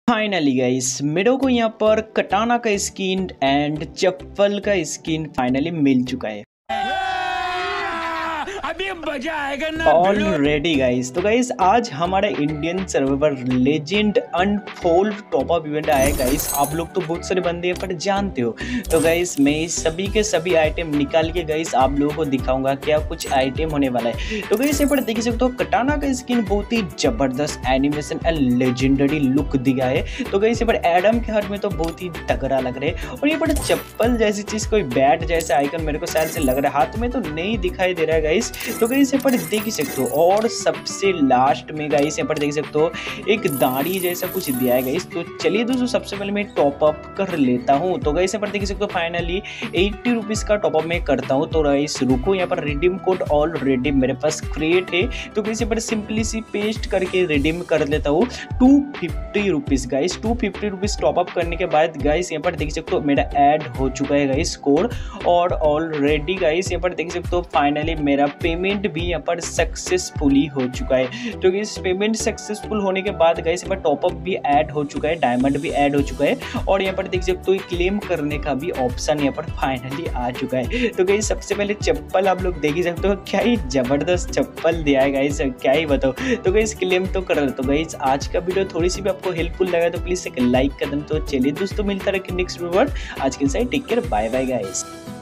Finally guys मेरे को यहाँ पर कटाना का स्किन एंड चप्पल का स्किन फाइनली मिल चुका है। अभी मजा आएगा ना ऑलरेडी गाइस। तो गाइस आज हमारा Indian server legend unfold top up event आया गाइस। आप लोग तो बहुत सारे बंदे पर जानते हो। तो गाइस मैं सभी के सभी आइटम निकाल के गाइस आप लोगों को दिखाऊंगा क्या कुछ आइटम होने वाला है। तो गाइस यहाँ पर देख सकते हो कटाना का स्किन बहुत ही जबरदस्त एनिमेशन एंड लेजेंडरी लुक दिया है। तो गाइस यहाँ पर एडम के हाथ में तो बहुत ही तगड़ा लग रहा है। और यहाँ पर चप्पल जैसी चीज कोई बैट जैसा आइकन मेरे को शायद से लग रहा है, हाथ में तो नहीं दिखाई दे रहा है गाइस। तो गाइस यहाँ पर देख ही सकते हो। और सबसे लास्ट में गाइस यहाँ पर देख सकते हो एक दाढ़ी जैसा कुछ दिया है गाइस। तो चलिए दोस्तों सबसे पहले मैं टॉप अप कर लेता हूँ। तो गाइस यहाँ पर देख सकते हो फाइनली 80 रुपीज का टॉप अप मैं करता हूँ। तो गाइस रुको, यहाँ पर रिडीम कोड ऑलरेडी मेरे पास क्रिएट है। तो गाइस यहाँ पर सिंपली सी पेस्ट करके रिडीम कर लेता हूँ 250 rupees guys. 250 rupees top up करने के बाद गाइस यहाँ पर देख सकते हो मेरा ऐड हो चुका है गाइस कोड। और ऑलरेडी गाइस यहाँ पर देख सकते हो फाइनली मेरा पेमेंट भी यहाँ पर सक्सेसफुली हो चुका है। तो इस पेमेंट सक्सेसफुल होने के बाद गाइस यहाँ पर टॉपअप भी ऐड हो चुका है, डायमंड भी ऐड हो चुका है। और यहाँ पर देख सकते हो क्लेम करने का भी ऑप्शन यहाँ पर फाइनली आ चुका है। तो गाइस सबसे पहले चप्पल आप लोग देख ही सकते हो, क्या ही जबरदस्त चप्पल दिया है गाइस, क्या ही बताओ। तो गाइस क्लेम तो कर रहे। तो गाइस आज का वीडियो थोड़ी सी भी आपको हेल्पफुल लगा तो प्लीज एक लाइक कर दें। तो चलिए दोस्तों मिलता रहे नेक्स्ट वीडियो। आज के साइड take care, bye bye guys.